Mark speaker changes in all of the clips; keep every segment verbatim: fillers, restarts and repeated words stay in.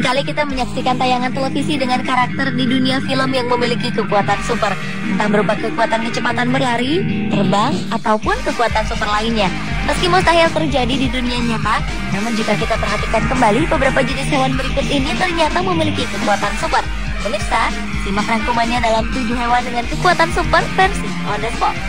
Speaker 1: kali kita menyaksikan tayangan televisi dengan karakter di dunia film yang memiliki kekuatan super, entah berupa kekuatan kecepatan berlari, terbang, ataupun kekuatan super lainnya. Meski mustahil terjadi di dunia nyata, namun jika kita perhatikan kembali, beberapa jenis hewan berikut ini ternyata memiliki kekuatan super. Pemirsa, simak rangkumannya dalam tujuh hewan dengan kekuatan super versi On The Spot.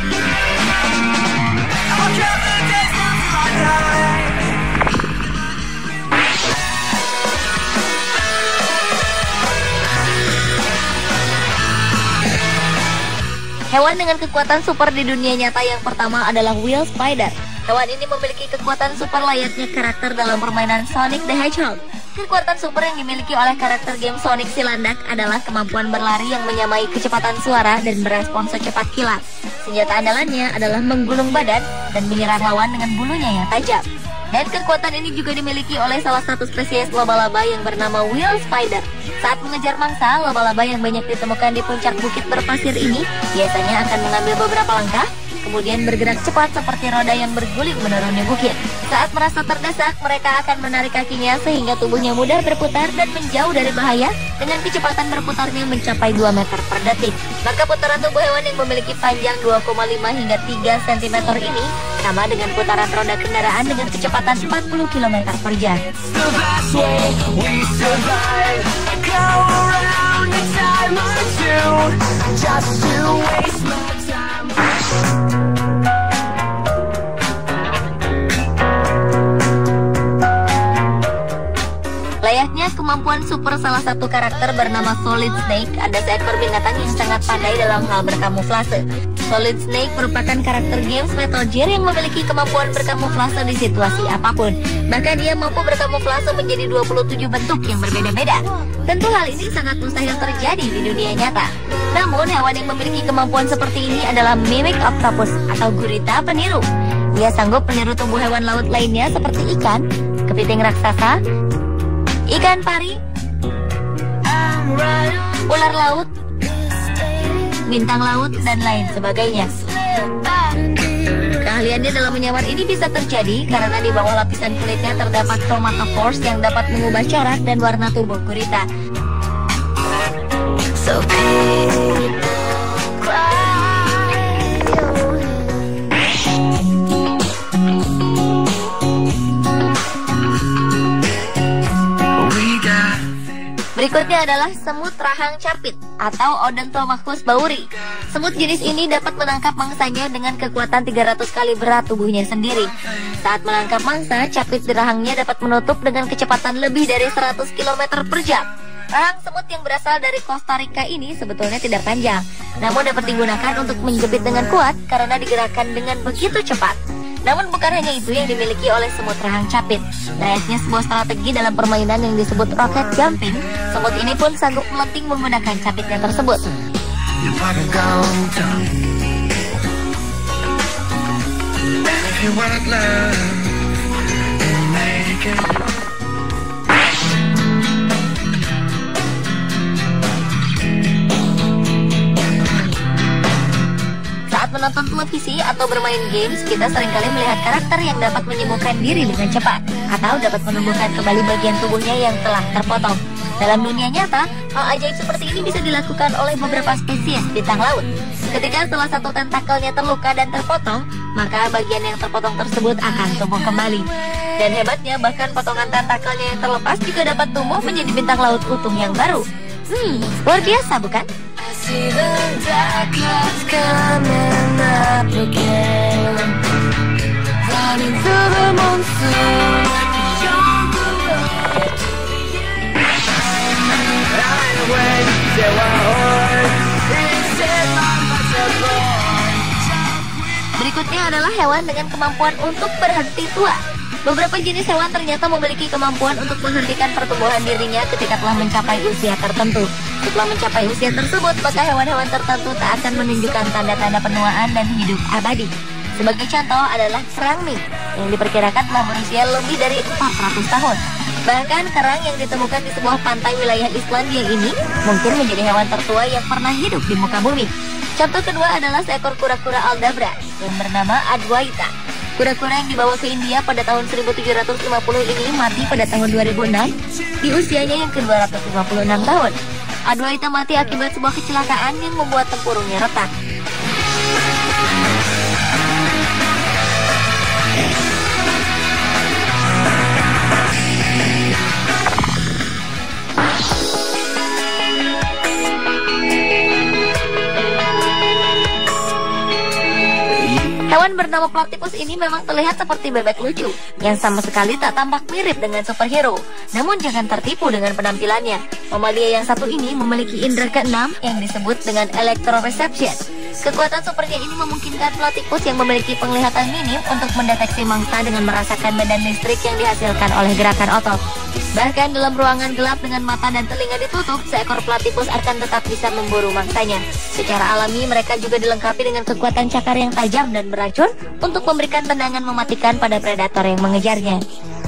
Speaker 1: Hewan dengan kekuatan super di dunia nyata yang pertama adalah wheel spider. Hewan ini memiliki kekuatan super layaknya karakter dalam permainan Sonic the Hedgehog. Kekuatan super yang dimiliki oleh karakter game Sonic si landak adalah kemampuan berlari yang menyamai kecepatan suara dan berespon secepat kilat. Senjata andalannya adalah menggulung badan dan menyerang lawan dengan bulunya yang tajam. Dan kekuatan ini juga dimiliki oleh salah satu spesies laba-laba yang bernama wheel spider. Saat mengejar mangsa, laba-laba yang banyak ditemukan di puncak bukit berpasir ini biasanya akan mengambil beberapa langkah, kemudian bergerak cepat seperti roda yang berguling menuruni bukit. Saat merasa terdesak, mereka akan menarik kakinya sehingga tubuhnya mudah berputar dan menjauh dari bahaya dengan kecepatan berputarnya mencapai dua meter per detik. Maka putaran tubuh hewan yang memiliki panjang dua koma lima hingga tiga sentimeter ini sama dengan putaran roda kendaraan dengan kecepatan empat puluh kilometer per jam. Layaknya kemampuan super salah satu karakter bernama Solid Snake, ada seekor binatang yang sangat pandai dalam hal berkamuflase. Solid Snake merupakan karakter games Metal Gear yang memiliki kemampuan berkamuflase di situasi apapun. Bahkan dia mampu berkamuflase menjadi dua puluh tujuh bentuk yang berbeda-beda. Tentu hal ini sangat mustahil terjadi di dunia nyata. Namun hewan yang memiliki kemampuan seperti ini adalah Mimic Octopus atau gurita peniru. Dia sanggup meniru tubuh hewan laut lainnya seperti ikan, kepiting raksasa, ikan pari, ular laut, bintang laut, dan lain sebagainya. Keahliannya dalam menyamar ini bisa terjadi karena di bawah lapisan kulitnya terdapat chromatophores yang dapat mengubah corak dan warna tubuh gurita. So berikutnya adalah semut rahang capit atau Odontomachus bauri. Semut jenis ini dapat menangkap mangsanya dengan kekuatan tiga ratus kali berat tubuhnya sendiri. Saat menangkap mangsa, capit di rahangnya dapat menutup dengan kecepatan lebih dari seratus kilometer per jam. Rahang semut yang berasal dari Costa Rica ini sebetulnya tidak panjang, namun dapat digunakan untuk menjepit dengan kuat karena digerakkan dengan begitu cepat. Namun bukan hanya itu yang dimiliki oleh semut rahang capit. Layaknya sebuah strategi dalam permainan yang disebut rocket jumping, semut ini pun sanggup melenting menggunakan capitnya tersebut. Saat menonton televisi atau bermain games, kita seringkali melihat karakter yang dapat menyembuhkan diri dengan cepat atau dapat menumbuhkan kembali bagian tubuhnya yang telah terpotong. Dalam dunia nyata, hal ajaib seperti ini bisa dilakukan oleh beberapa spesies bintang laut. Ketika salah satu tentakelnya terluka dan terpotong, maka bagian yang terpotong tersebut akan tumbuh kembali. Dan hebatnya, bahkan potongan tentakelnya yang terlepas juga dapat tumbuh menjadi bintang laut utuh yang baru. Hmm, luar biasa bukan? Berikutnya adalah hewan dengan kemampuan untuk berhenti tua. Beberapa jenis hewan ternyata memiliki kemampuan untuk menghentikan pertumbuhan dirinya ketika telah mencapai usia tertentu. Setelah mencapai usia tersebut, maka hewan-hewan tertentu tak akan menunjukkan tanda-tanda penuaan dan hidup abadi. Sebagai contoh adalah kerang mink, yang diperkirakan telah berusia lebih dari empat ratus tahun. Bahkan kerang yang ditemukan di sebuah pantai wilayah Islandia ini mungkin menjadi hewan tertua yang pernah hidup di muka bumi. Contoh kedua adalah seekor kura-kura Aldabra yang bernama Adwaita. Kura-kura yang dibawa ke India pada tahun seribu tujuh ratus lima puluh ini mati pada tahun dua ribu enam di usianya yang ke dua ratus lima puluh enam tahun. Adwaita mati akibat sebuah kecelakaan yang membuat tempurungnya retak. Hewan bernama platypus ini memang terlihat seperti bebek lucu yang sama sekali tak tampak mirip dengan superhero. Namun jangan tertipu dengan penampilannya. Mamalia yang satu ini memiliki indera keenam yang disebut dengan electroreception. Kekuatan supernya ini memungkinkan platypus yang memiliki penglihatan minim untuk mendeteksi mangsa dengan merasakan medan listrik yang dihasilkan oleh gerakan otot. Bahkan dalam ruangan gelap dengan mata dan telinga ditutup, seekor platypus akan tetap bisa memburu mangsanya. Secara alami, mereka juga dilengkapi dengan kekuatan cakar yang tajam dan beracun untuk memberikan tendangan mematikan pada predator yang mengejarnya.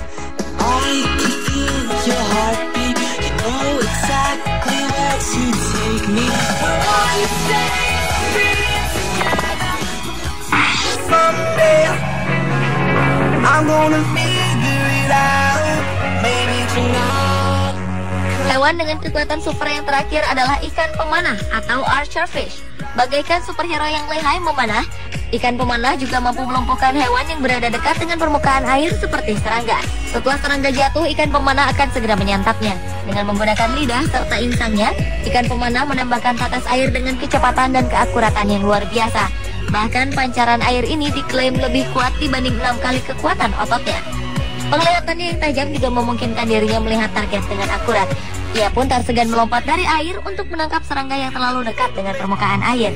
Speaker 1: Hewan dengan kekuatan super yang terakhir adalah ikan pemanah atau archer fish. Bagaikan superhero yang lihai memanah, ikan pemanah juga mampu melumpuhkan hewan yang berada dekat dengan permukaan air seperti serangga. Setelah serangga jatuh, ikan pemanah akan segera menyantapnya. Dengan menggunakan lidah serta insangnya, ikan pemanah menembakkan tetes air dengan kecepatan dan keakuratan yang luar biasa. Bahkan pancaran air ini diklaim lebih kuat dibanding enam kali kekuatan ototnya. Penglihatannya yang tajam juga memungkinkan dirinya melihat target dengan akurat. Ia pun tak segan melompat dari air untuk menangkap serangga yang terlalu dekat dengan permukaan air.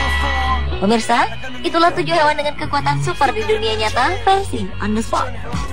Speaker 1: Pemirsa, itulah tujuh hewan dengan kekuatan super di dunia nyata versi on the spot.